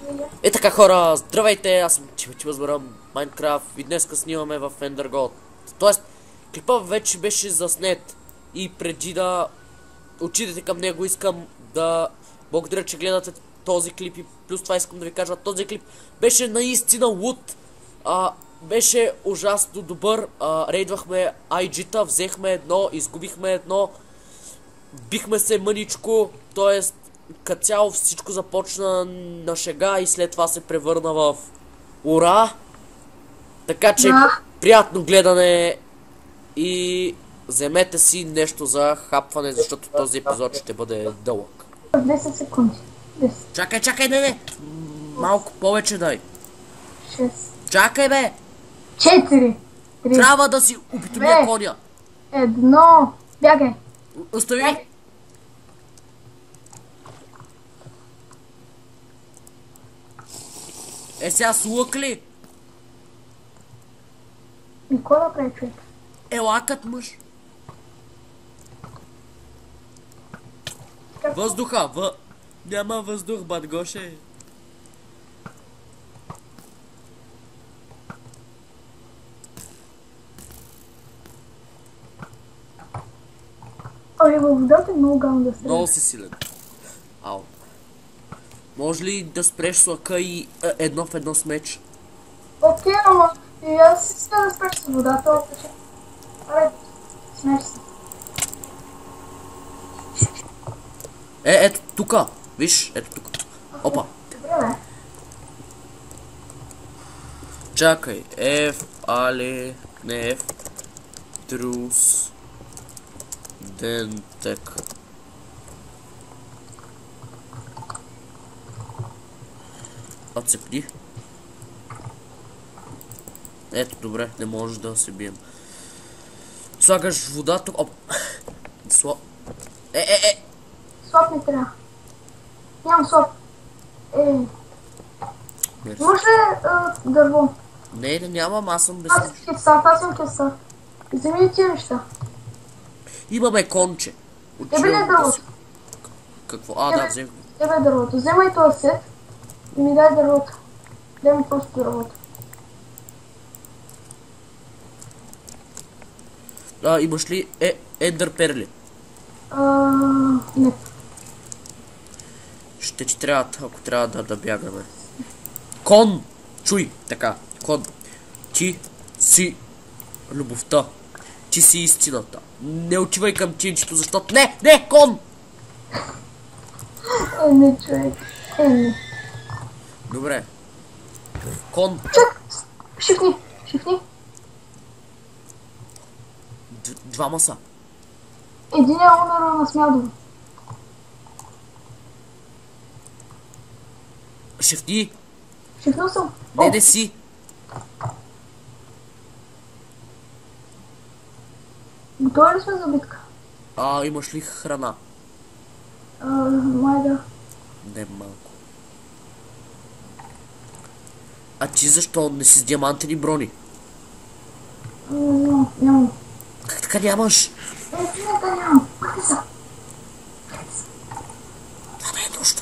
Е така хора, здравейте, аз съм Чивъзбъръм Майнкрафт и днеска снимаме в Ендъргод. Тоест, клипа вече беше заснет и преди да отидете към него искам да благодаря, че гледате този клип и плюс това искам да ви кажа, този клип беше наистина луд. Беше ужасно добър, рейдвахме IG-та, взехме едно, изгубихме едно, бихме се мъничко, т.е. като цяло всичко започна на шега и след това се превърна в ура. Така че приятно гледане и вземете си нещо за хапване, защото този епизод ще бъде дълъг. 10 секунди. 10. Чакай, не. Малко повече дай. 6. Чакай, бе. 4. 3. Трябва да си опитомия коня. 1. Бягай. Остави. Сега с лък ли? И кой да прави човек? Лакът мъж. Въздуха, няма въздух, Батгоше. Ой, във водата е много гално да стреля. Много си силен. Ау. Може ли да спреш с лъка и едно в едно с меч? Окей, ама и аз искам да спреш с водата, обаче. Аре, смеш се. Ето тука. Виж, ето тук. Опа. Добре, бе. Чакай. F, али, не F. Трус. Дентек. Отцепни. Ето, добре, не може да се бием. Слагаш водата. Оп. Слоп не трябва. Нямам слоп. Имаш ли дърво? Не, нямам, аз съм без... Аз съм кеса. Вземи ли тия неща? Имаме конче. Тебе ли е дървото? Какво? Да, взех. Тебе е дървото. Вземай този сет и ми дай дървото. Дай ми просто дървото. Имаш ли ендър перли? Не. Ще ти трябва, ако трябва да бягаме. Кон! Чуй! Така, кон. Ти си любовта. Ти си истината. Не отивай към чинчето, защото... Не! Кон! Не, човек. Не. Добре. Кон. Чак! Шифни. Двама са. Един е умерал на Смядово. Шефни! Шифнал съм. Не си. Готови ли сме за битка? Имаш ли храна? Май да. Не малко. А ти защо не си с диамантени брони? Нямам. Как така нямаш? Нямам. Къде са? Това не е точно.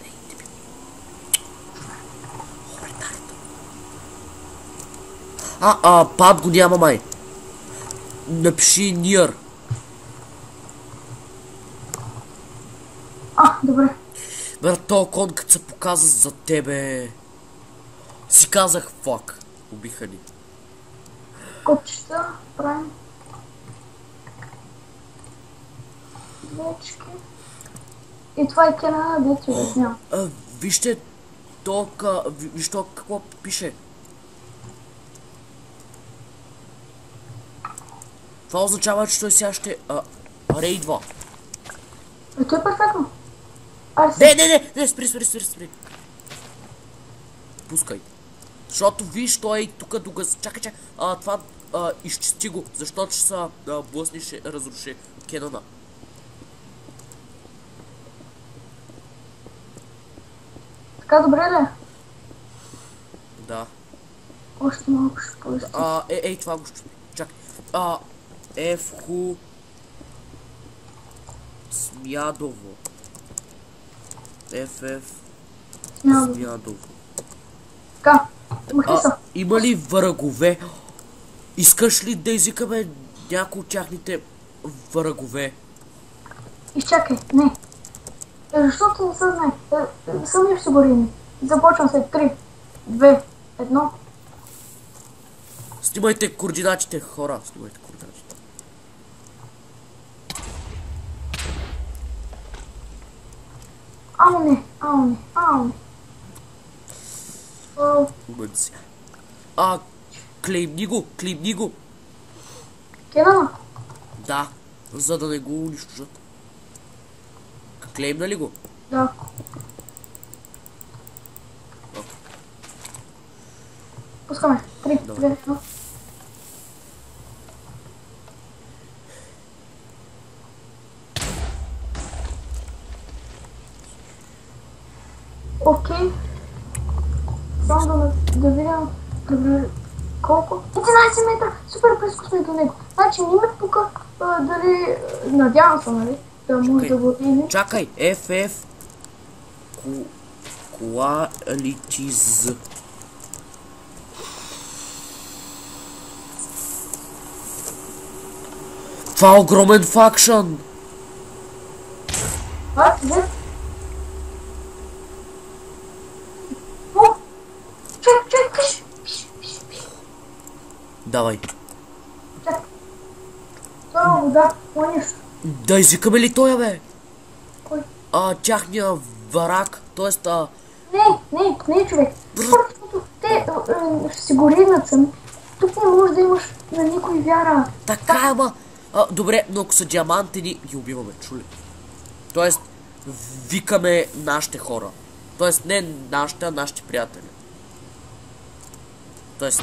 Пад го няма май. Напиши near. Добре. Брат, то кон като се показа за тебе. Си казах фак. Убиха ни. Копчета правим. Вечки. И това е кена, дето обяснявам. Вижте виж то какво пише. Това означава, че той сега ще рейдва. Той е перфектно. Не, спри. Пускай. Защото виж, той е тук до газ. Чакай. Това изчисти го, защото ще са блъсни, ще разруши Кенана. Така добре ли? Да. Още малко ще поясни. Това го ще... Чакай. Евху... Смядово. FF... Смяна. Смядово. Така, махни са. Има ли врагове? Искаш ли да извикаме някои от тяхните врагове? Изчакай, не. Защото не се знае. Сами ще се горим. Започвам след 3, 2, 1. Снимайте координатите, хора. Снимайте координатите. Ау не, ау не, ау не. Умънци. Клеймни го. Кенана? Да, за да не го унищожат. Клеймна ли го? Да. Пускаме. 3, 2, 1. Окей. Само да видим колко. 11 метра! Супер близко сме до него. Значи не ме пука дали... Надявам се, нали? Да може да го видим. Чакай, FF Qualities. Това е огромен факшън! Взе? О! Чек, пиш! Давай. Чек. Това е вода, нищо. Да извикаме ли тоя, бе? Кой? Тяхния враг, т.е. Не, човек. Защото те ще си го ригнат сами. Тук не можеш да имаш на никой вяра. Така, ама... Добре, но ако са диамантени, ги убиваме, чули? Тоест, викаме нашите хора. Тоест, не нашите, а нашите приятели. Тоест...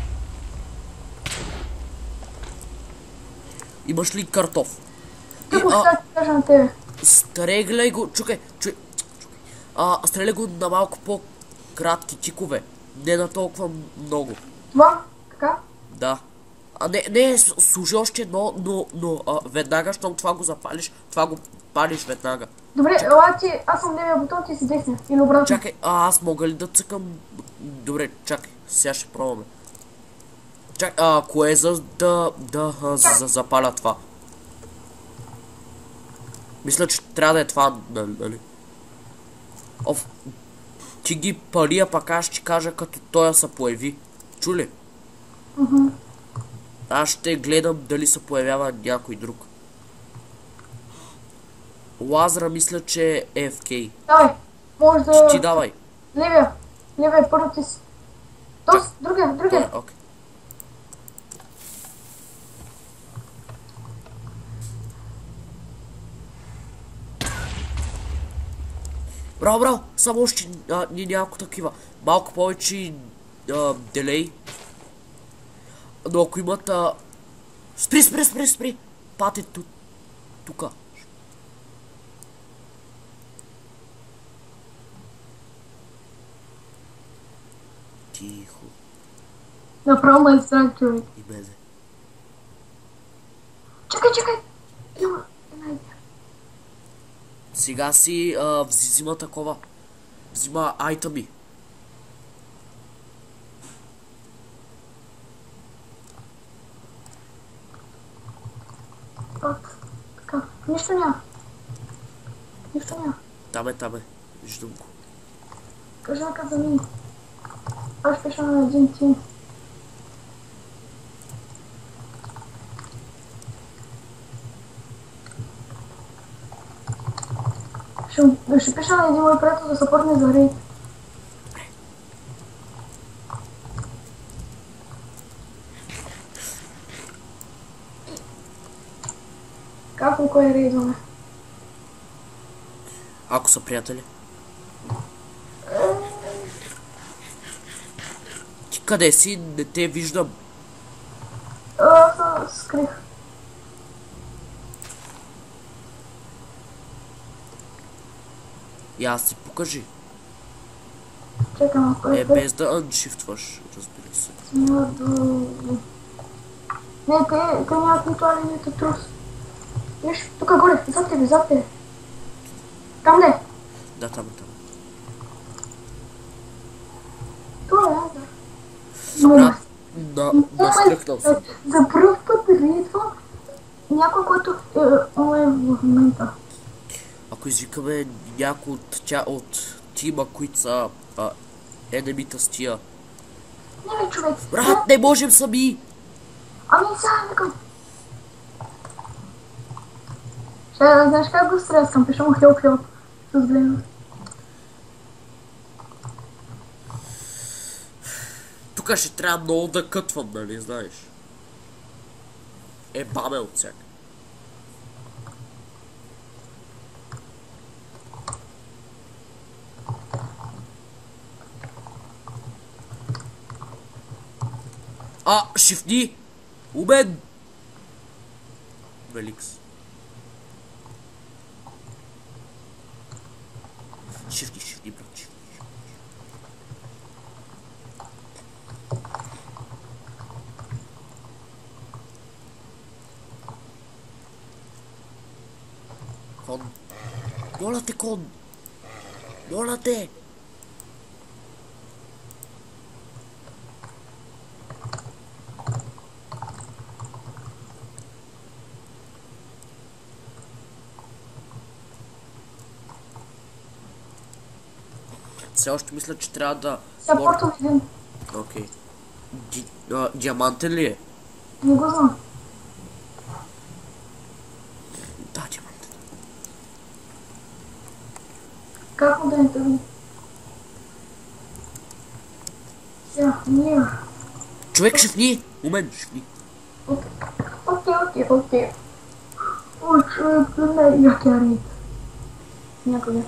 Имаш ли картоф? Тук ще кажа на тебе. Стреляй го, чукай. Стреляй го на малко по-кратки тикове. Не на толкова много. Това? Така? Да. Не, служи още едно, но веднага, щом това го запалиш, това го палиш веднага. Добре, ела ти, аз съм левия бутон, ти си десния. Или обратно. Чакай, аз мога ли да цъкам? Добре, чакай, сега ще пробваме. Чакай, кое е за да запаля това? Мисля, че трябва да е това, нали? Ти ги пали, а пак аз ще кажа, като той се появи. Чули? Аз ще гледам дали се появява някой друг. Лазара мисля, че е FK. Давай, може да... Ти давай. Левия, първо ти си. Тоест, другия. Окей. Браво, само още няколко такива. Малко повече делей. Но ако имат... Спри! Пате тука. Тихо. Направо ме изтрак, човек. И безе. Чакай! Има една идея. Сега си взима такова. Взима айтъми. Така, нищо няма. Там е. Виждам го. Кажи на каза ми. Аз пиша на един тим. Ще пиша на един мой приятел да съпортне за рейд. Как кой рейдваме? Ако са приятели. Ти къде си? Не те виждам. Аз скрих. И аз си покажи. Чекам, ако без да аншифтваш, разбира се. Не, те нямат нито али, нито трус. Виж, тук горе, зад тебе. Там де? Да, там. Брат, настръхнал съм. За пръв път идва някой, който е в момента. Ако извикаме някой от тима, които са енемита с тия. Не бе, човек. Брат, не можем сами! Ами сега викам. Ще знаеш как го стрескам, пиша му хелп с гледност. Тук ще трябва много да кътвам, нали, знаеш? Баме от всяка. Шифни! Умен! Великс. Шифни, брат, шифни. Кон. Моля те, кон! Моля те! Все още мисля, че трябва да... Саппортът един. Окей. Диамантен ли е? Не го знам. Да, диамантен. Как му да не тъгне? Сега, ние. Човек, шифни! Момент, шифни. Окей. Ой, човек, не, як я рейд. Някъде.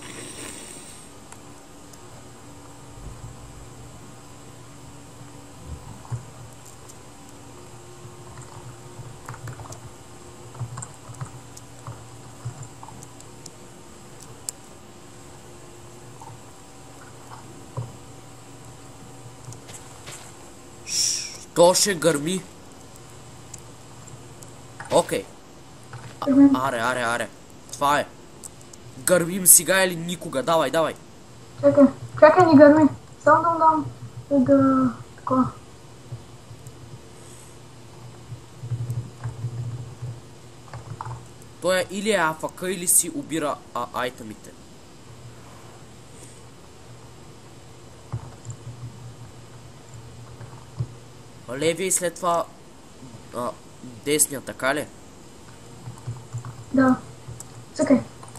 То ще гърми. Окей. Аре. Това е. Гърмим сега или никога. Давай. Чакай, ни гърми. Само да дам да... такова. Той е или АФК, или си убира айтемите. Левия и след това десния, така ли? Да. Цъкай.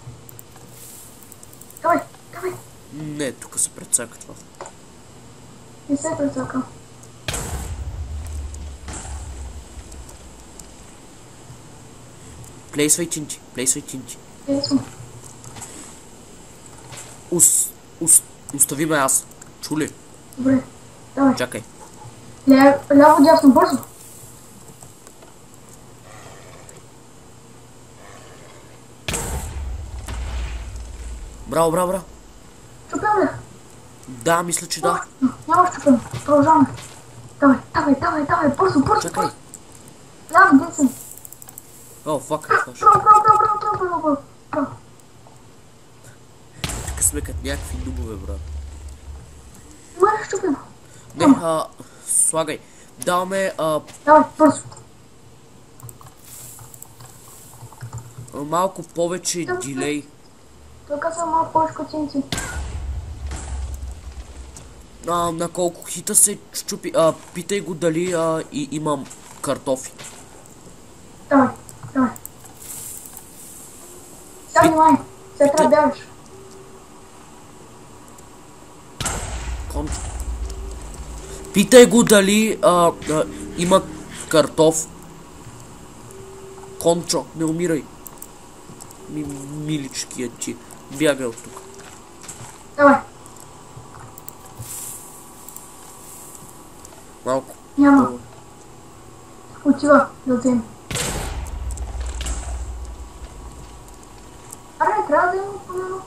Давай. Не, тук се прецаква. Не се прецака. Плейсвай чинчи. Ето. Остави ме аз. Чули? Добре. Давай. Чакай. Ляво, дясно, бързо. Браво. Чупям ли? Да, мисля, че да. Няма чупям. Продължаваме. Давай, бързо. Чакай. Ляво, десен. О, фак. Браво. Тук сме като някакви нубове, брат. Мърш чупим. Не, слагай. Даваме, Давай, бързо. малко повече дилей. Тук са малко повече котинци. На колко хита се щупи, питай го дали имам картофи. Давай. Сега внимай. Сега трябва да бягаш. Питай го дали има картоф. Кончо, не умирай. Миличкият ти. Бягай от тук. Давай. Малко. Няма. Отива да вземе. Аре, трябва да има помено.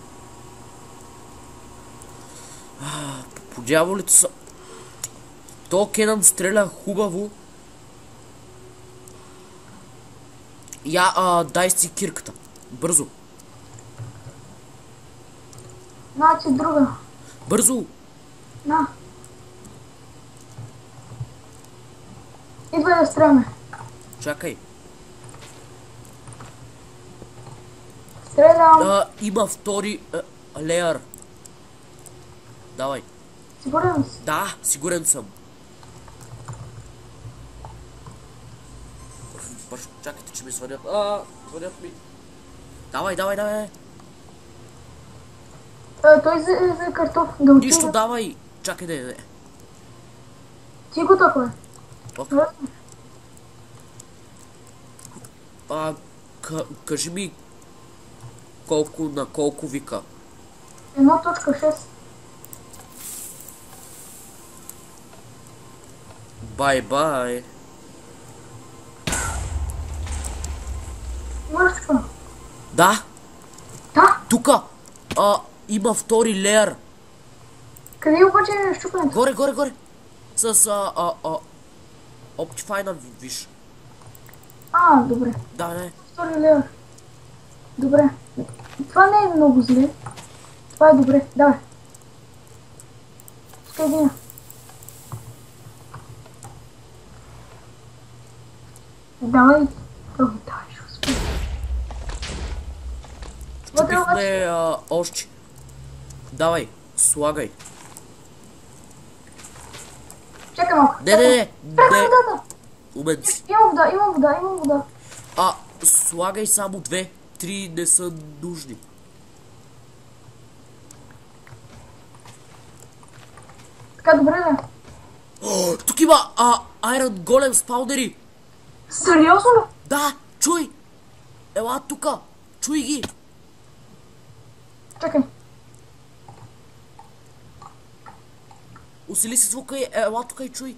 По дяволите са... То Кенън стреля хубаво. Дай си кирката. Бързо. Значи друга. Бързо. На. Идвай да стреляме. Чакай. Стрелям. Има втори леер. Давай. Сигурен си. Да, сигурен съм. Чакайте, че ми звънят. Звънят ми. Давай. Той за картоф. Да отида. Нищо, давай. Чакай да. Ти го такова. Окей. Кажи ми колко на колко вика. 1.6. Бай. Мършка. Да, Да. тука. Има втори леер. Къде обаче е щупенето? Горе. С Optifine, виж. Добре. Да, не. Втори леер. Добре. Това не е много зле. Това е добре. Давай. Пускай един. Давай. Давай, ще успея. Чупихме още. Давай, слагай. Чакай малко. Не. Прехвърля водата. Умен си. Имам вода. Слагай само 2. 3 не са нужни. Така, добре ли? Тук има Iron Golem спаунери. Сериозно ли? Да, чуй. Ела тука. Чуй ги. Чакай. Усили се звука и ела тука и чуй.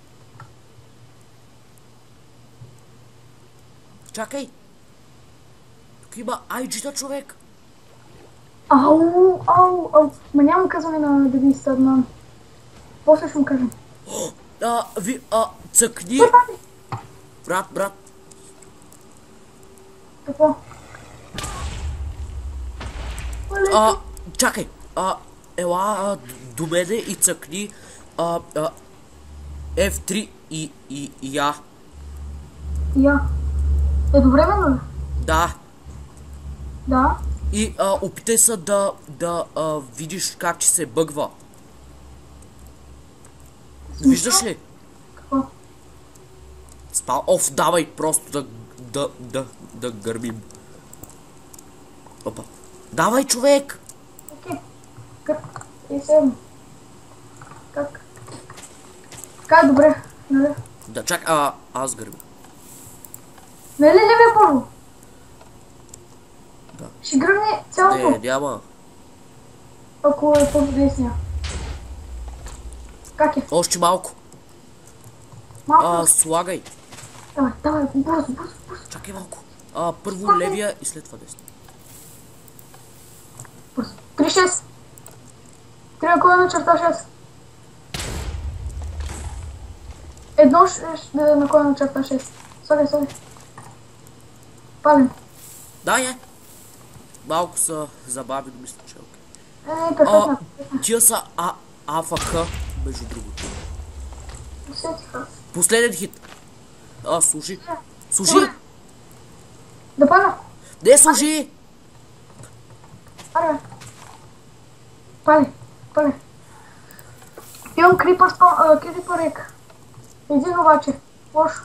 Чакай. Тук има IG-та, човек. Ау. Ма няма казване на девиста на... После ще му кажем. Цъкни. Брат. Какво? Чакай. Ела до мене и цъкни F3 и я. Я. Едновременно ли? Да. Да. И опитай се да видиш как че се бъгва. Виждаш ли? Какво? Давай просто да гърмим. Опа. Давай, човек! Окей. Как? И седем. Как? Така е добре, нали? Да, чакай, аз гърмя. Нали ли бе първо? Да. Ще гръмне цялото, Не, няма. ако е по-десния. Как е? Още малко. Малко? Слагай. Давай, бързо. Чакай малко. Първо левия и след това десния. Бързо. 3-6. 3/6. 1/6. Слагай. Палим. Да, е. Малко са забави, но мисля, че е окей. Перфектно. Тия са АФК, между другото. Усетиха. Последен хит. Служи. Да паля. Не, служи! Аре. Пали. Имам крипър рек. Един обаче. Лошо.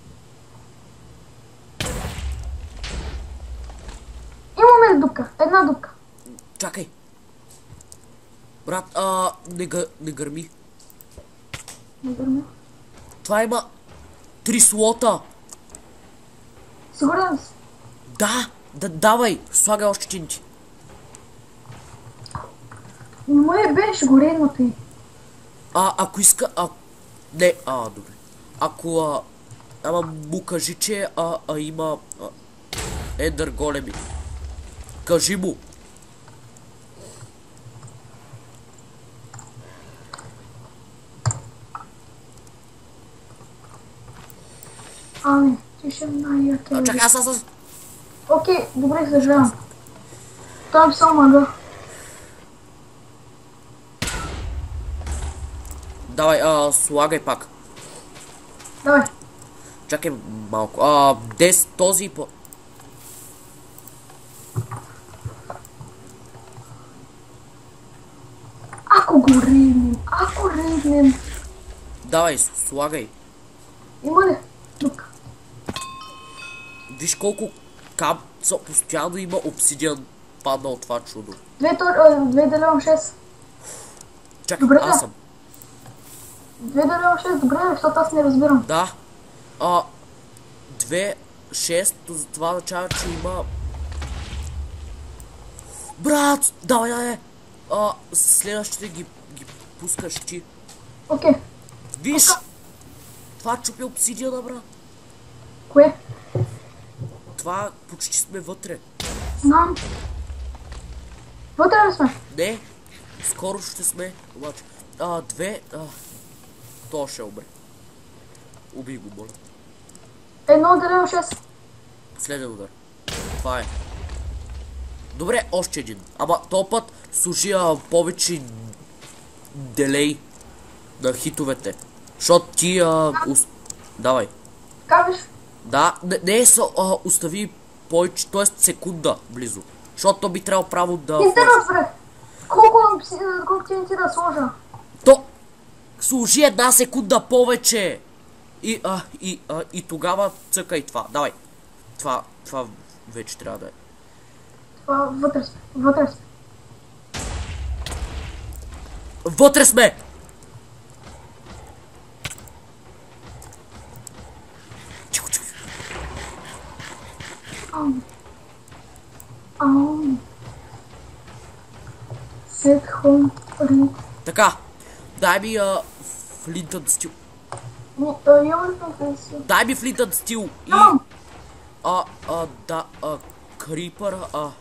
Имаме дупка. Една дупка. Чакай. Брат, не гърми. Не гърми. Това има 3 слота. Сигурен си? Да, давай. Слагай още чинчи. Мое беше горенното й. Ако иска... Не, добре. Ако... Ама му кажи, че има... Ендър големи. Кажи му. Ти ще най-яке. Чакай, аз. Окей, добре, съжалявам. Той е писал мага. Давай, слагай пак. Давай. Чакай малко. 10 този по... Ако го рейднем. Давай, слагай. Има ли? Тук. Виж колко капца постоянно има обсидиан падна от това чудо. 2 делено 6. Чакай, Добре, аз да. съм. 2 делено 6, добре, защото аз не разбирам. Да. 2, 6, това означава, че има... Брат, давай. Следващите ги пускаш ти. Окей. Виж! Това чупи обсидиана, брат. Кое? Това почти сме вътре. Знам. Вътре ли сме? Не, скоро ще сме, обаче. 2, то ще умре. Убий го, моля. 1 делено 6. Последен удар. Това е. Добре, още един. Ама този път служи повече делей на хитовете. Защото ти давай. Кажеш? Да, не остави повече, т.е. секунда близо. Защото то би трябвало право да... Не те разбрах. Колко ти да сложа? То служи една секунда повече. И тогава цъкай това. Давай. Това вече трябва да е. Това вътре сме. Вътре сме! Тихо. Set home read. Така. Дай ми флинтън стил. Имам ли конференция? Дай ми флинтън стил. И... Имам. Крипър,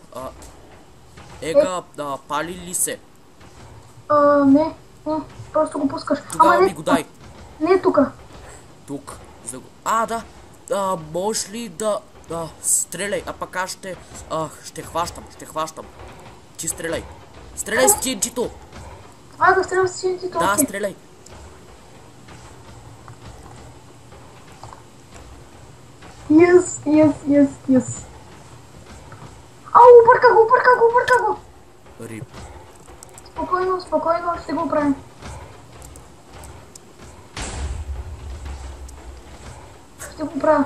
Ега, пали ли се? Не, просто го пускаш. Тогава ми го дай. Не тука. Тук. Да. Можеш ли да стреляй, а пък аз ще хващам. Ти стреляй. Стреляй с TNT-то. Това да стрелям с TNT-то. Да, стреляй. Yes. Обърка го. Рип. Спокойно, ще го правим. Ще го правя.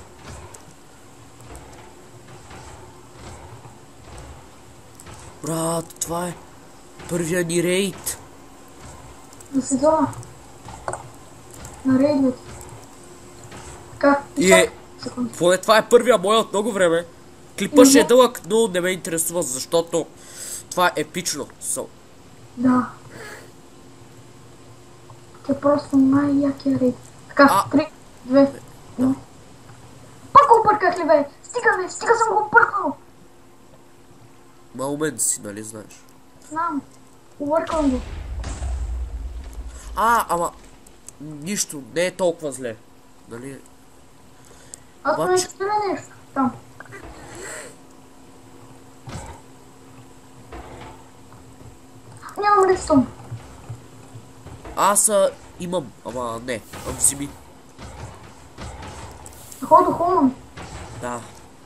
Брат, това е първия ни рейд. На сезона. На рейдовете. Така, Поне това е първия мой от много време. Клипът ще е дълъг, но не ме интересува, защото това е епично. Да. Те просто най-якия рейд. Така, 3, 2, 1. Пак го обърках ли, бе? Стига съм го объркал. Малмен си, нали знаеш? Знам. Объркам го. Ама... Нищо, не е толкова зле. Нали? Аз не изтъря нещо. Там. Нямам редстон. Аз имам, ама не, вземи. Холман. Да.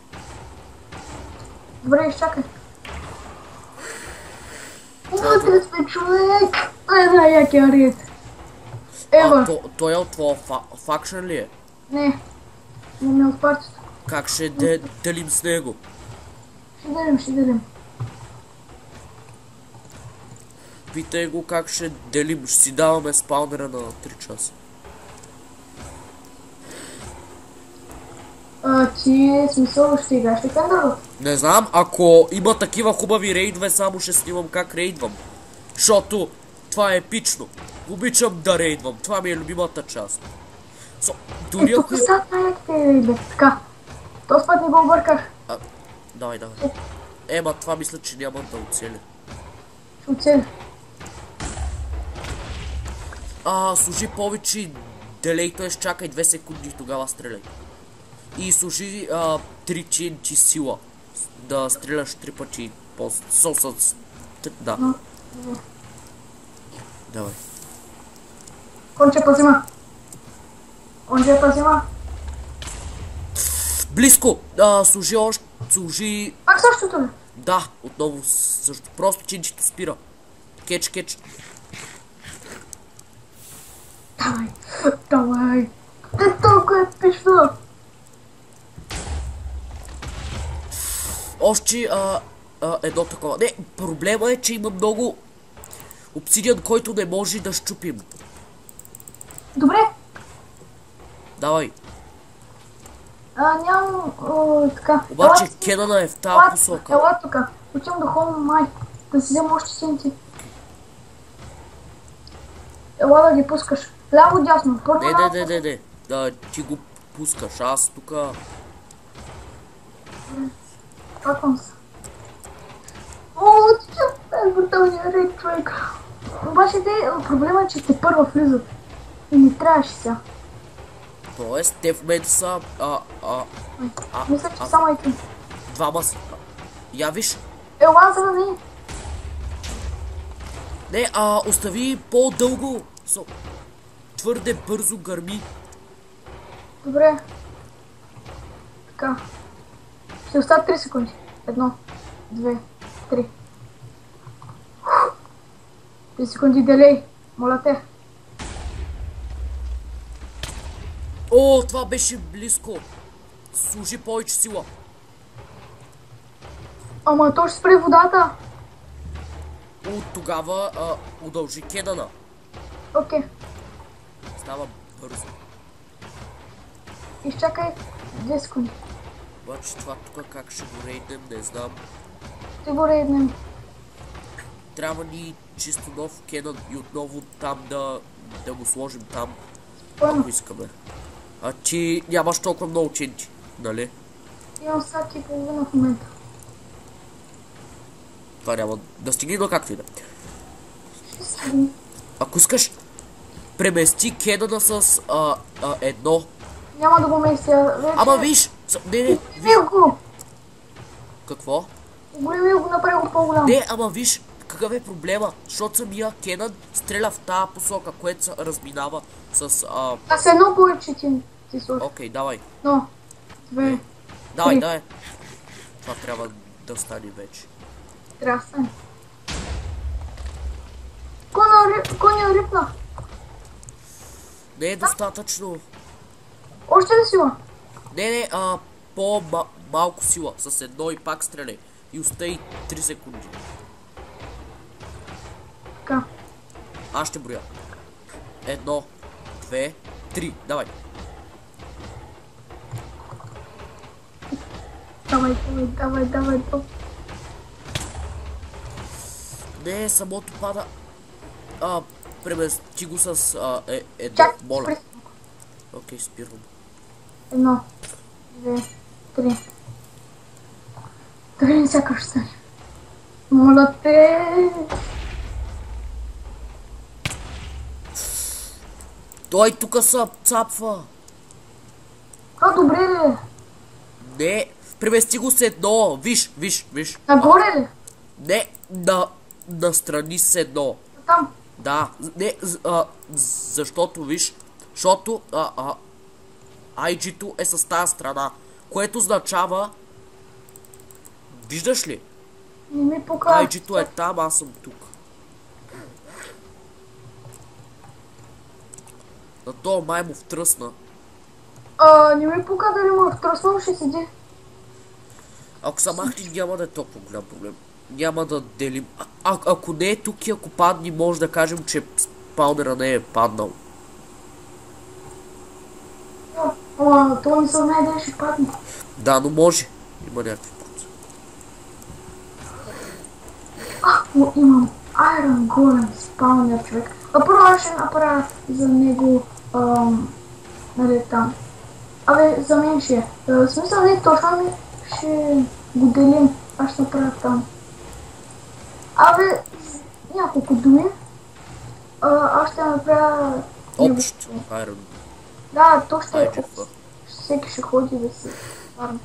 Добре, изчакай. Вътре сме, човек! Най-якия ред. Той е от твоя факшън ли е? Не. Не от партията. Как ще делим с него? Ще делим. Питай го как ще делим. Ще си даваме спаунера на 3 часа. Ти смисъл ще играш ли Фендъргот? Не знам, ако има такива хубави рейдове, само ще снимам как рейдвам. Защото това е епично. Обичам да рейдвам. Това ми е любимата част. Дори тук са най-яките рейдове. Така. Този път не го обърках. Давай. Ма това мисля, че няма да оцеля. Ще оцеля. Служи повече делей, т.е. чакай 2 секунди и тогава стреляй. И служи 3 TNT сила. Да стреляш 3 пъти да. Давай. Конче пазима. Близко! Служи още. Служи. Пак същото ли? Да, отново също. Просто чинчето спира. Кетч. Давай. Те толкова е пишно. Още едно такова. Не, проблема е, че има много обсидиан, който не може да щупим. Добре. Давай. Нямам така. Обаче Кенана е в тази посока. Ела тук. Отивам да ходим май. Да си взема още синти. Ела да ги пускаш. Ляво дясно. Първо Не. Да, ти го пускаш. Аз тука. Паквам се. Ти е бруталния рейд, човек. Обаче проблема е, че те първа влизат. И не трябваше сега. Тоест, те в момента са... Мисля, че само един. Двама са. Я виж. Ела за мен. Не, остави по-дълго. Твърде бързо гърми. Добре. Така. Ще остават 3 секунди. 1, 2, 3. 3 секунди делей. Моля те. О, това беше близко. Служи повече сила. Ама то ще спре водата. От тогава удължи Кенана. Окей. Става бързо. Изчакай 2 секунди. Обаче това тук как ще го рейднем, не знам. Ще го рейднем. Трябва ни чисто нов Кенан и отново там да го сложим там. Спойно. Ако искаме. А ти нямаш толкова много чинти, нали? Имам сати и половина в момента. Това няма да стигне, но както и да. Ще стигне. Ако искаш, премести Кенана с едно. Няма да го местя. Вече... Ама виж! Не, Вил го! Какво? Големи го, направи го по-голям. Не, ама виж, какъв е проблема? Защото самия Кенан стреля в тази посока, което се разминава с... Аз едно повече ти слушам. Окей, давай. Но, 2, Давай. Това трябва да стане вече. трябва да стане. Коня рипна. Не е достатъчно. Още ли сила? Не, по-малко сила. С едно и пак стреляй. И остави 3 секунди. Така. Аз ще броя. 1, 2, 3. Давай. Давай. Не, самото пада. Премести го с едно. Чак, Моля. спри. Окей, спирам. 1, 2, 3. Дали не сякаш стане. Моля те. Той тук се цапва. Добре ли? Не, премести го с едно. Виж. Нагоре ли? Не, настрани с едно. Там. Да, не, защото виж, защото IG-то е с тази страна, което означава, виждаш ли? Не ми показва. IG-то е там, аз съм тук. На това май му втръсна. Не ми показва дали му е втръснал, ще седи. Ако са махли, няма да е толкова голям проблем. Няма да делим. Ако не е тук и ако падни, може да кажем, че спаунера не е паднал. Това не се знае дали ще падне. Да, но може. Има някакви процеси. Имам Iron Golem спаунер, човек. Първо аз ще направя за него, нали там. За мен ще е. В смисъл не точно ми ще го делим. Аз ще направя там. Няколко думи. Аз ще направя... Общо. Iron. Да, то ще е. IGF. Всеки ще ходи да се фарми.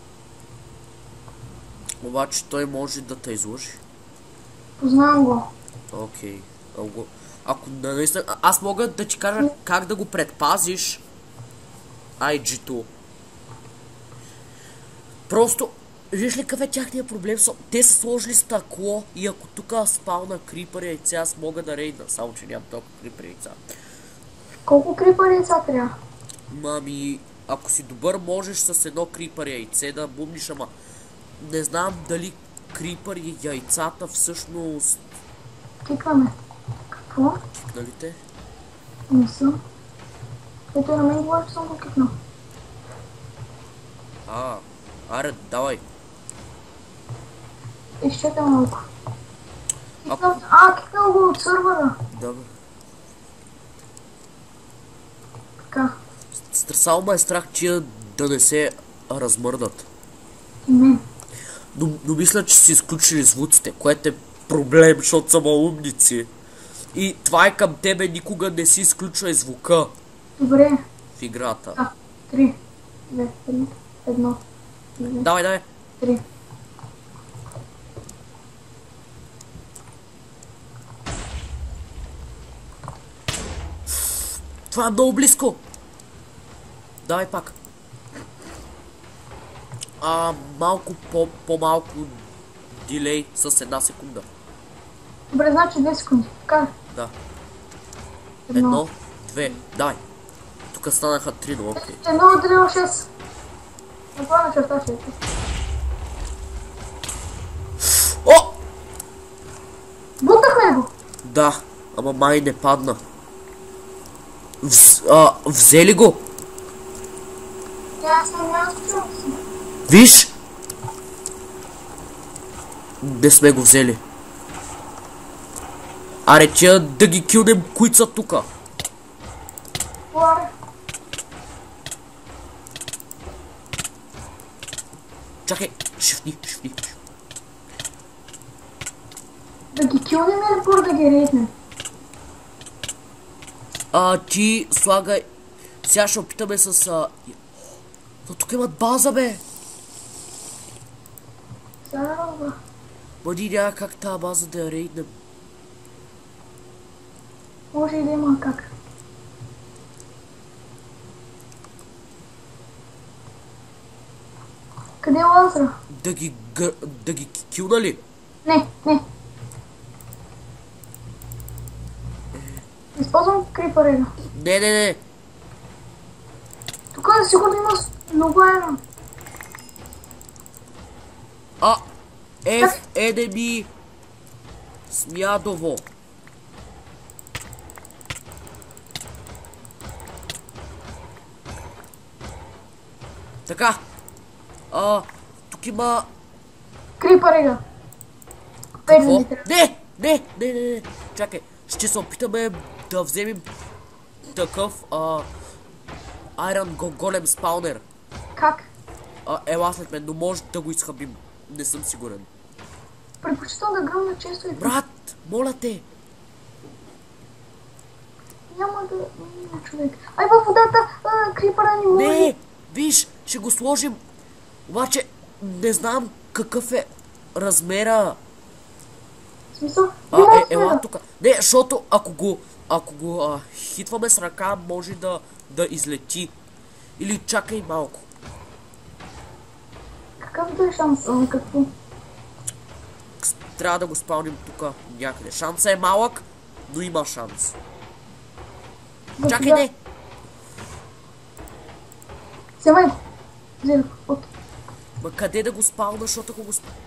Обаче той може да те излъжи. Познавам го. Окей. Ако наистина... Аз мога да ти кажа как да го предпазиш IG-то. Просто, виж ли какъв е тяхния проблем? Те са сложили стъкло и ако тук спална крипър яйца, аз мога да рейдна. Само, че нямам толкова крипър яйца. Колко крипър яйца трябва? Мами, ако си добър, можеш с едно крипър яйце да бумниш, ама не знам дали крипър и яйцата всъщност... Кикваме. Какво? Нали те? Не съм. Ето на мен говори, че съм го кикнал. Аре, давай. Изчекай малко. Ако- Кикнал го от сървъра. Да, Така. само ме е страх, че да не се размърдат. И мен. Но мисля, че си изключили звуците, което е проблем, защото са малумници. И това е към тебе, никога не си изключвай звука Добре. в играта. 3, 2, 1, Давай. 3. Това е много близко. Давай пак. Малко по-малко дилей с 1 секунда. Добре, значи 2 секунди. Така. Да. 1, 2, давай. Тук станаха 3, но окей. 1, 3, 6. Направо на черта 6. О! Бутахме го. Да, ама май не падна. Взели го. Аз съм място. Виж? Не сме го взели. Аре, че да ги килнем, които са тука. Ларе. Чакай, шифни. Да ги килнем или първо да ги рейтнем? Ти слагай. Сега ще опитаме с... Но тук имат база, бе. Сега бе. Бъди няма как тази база да я рейднем. Може и да има как. Къде е Лазара? Да ги килнали? Не. Използвам крипърега. Не. Тук сигурно има много айрон. Enemy Смядово. Така. Тук има... Крипърега. Какво? Не. Чакай. Ще се опитаме да вземем такъв Iron Golem спаунер. Как? Ела след мен, но може да го изхъбим. Не съм сигурен. Предпочитам да гръмна често и... Брат, моля те. Няма да... Не, човек. Ай, във водата крипъра ни може. Не, виж, ще го сложим. Обаче, не знам какъв е размера. В смисъл? Ела тук. Не, защото ако го хитваме с ръка, може да излети. Или чакай малко. Какъв да е шанс? Какво? Трябва да го спалним тук някъде. Шансът е малък, но има шанс. Чакай, не! Вземай го. Вземай го. Окей. Ма къде да го спална, защото ако го спална...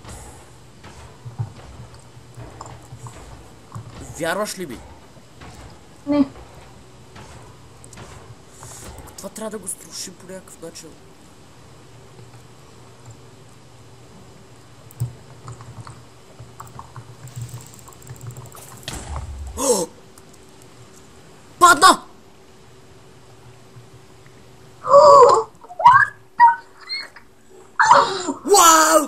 Вярваш ли ми? Не. Това трябва да го струшим по някакъв начин. Падна! Вау!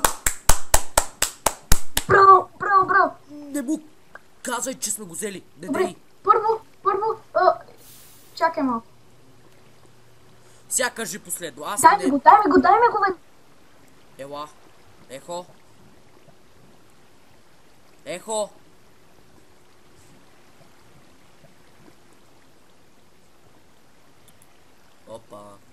Браво! Не му казай, че сме го взели. Не Добре, дей. първо, чакай малко. Сега кажи последно. Аз Дай ми го, бе. Ела. Ехо. Опа.